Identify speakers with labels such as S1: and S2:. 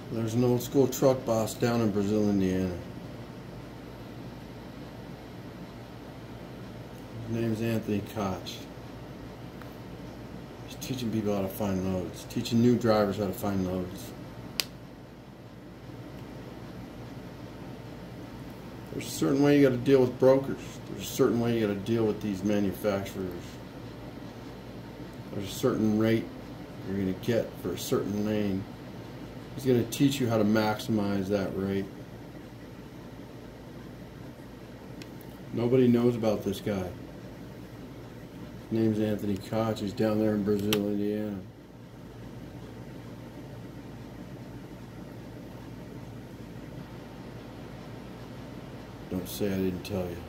S1: There's an old school truck boss down in Brazil, Indiana. His name's Anthony Koch. He's teaching people how to find loads, teaching new drivers how to find loads. There's a certain way you got to deal with brokers. There's a certain way you got to deal with these manufacturers. There's a certain rate you're going to get for a certain lane. He's going to teach you how to maximize that rate. Nobody knows about this guy. His name's Anthony Koch. He's down there in Brazil, Indiana. Don't say I didn't tell you.